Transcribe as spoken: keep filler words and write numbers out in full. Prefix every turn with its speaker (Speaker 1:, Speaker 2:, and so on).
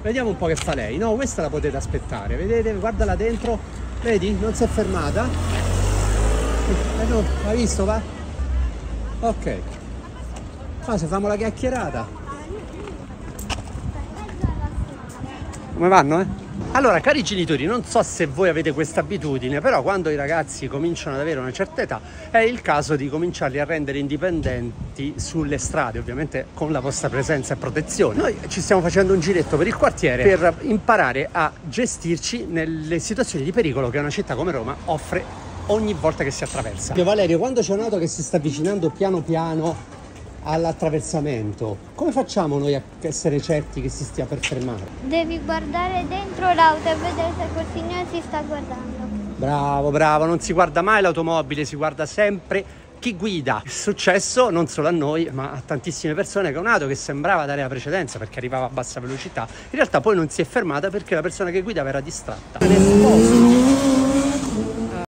Speaker 1: Vediamo un po' che fa lei. No, questa la potete aspettare, vedete? Guardala dentro, vedi? Non si è fermata. Eh no, hai visto, va? Ok. Ma se facciamo la chiacchierata. Come vanno, eh? Allora, cari genitori, non so se voi avete questa abitudine, però quando i ragazzi cominciano ad avere una certa età è il caso di cominciarli a rendere indipendenti sulle strade, ovviamente con la vostra presenza e protezione. Noi ci stiamo facendo un giretto per il quartiere per imparare a gestirci nelle situazioni di pericolo che una città come Roma offre ogni volta che si attraversa. Valerio, quando c'è un'auto che si sta avvicinando piano piano all'attraversamento, come facciamo noi a essere certi che si stia per fermare?
Speaker 2: Devi guardare dentro l'auto e vedere se quel signore si sta guardando.
Speaker 1: Bravo, bravo, non si guarda mai l'automobile, si guarda sempre chi guida. È successo non solo a noi, ma a tantissime persone che un'auto che sembrava dare la precedenza perché arrivava a bassa velocità, in realtà poi non si è fermata perché la persona che guidava era distratta.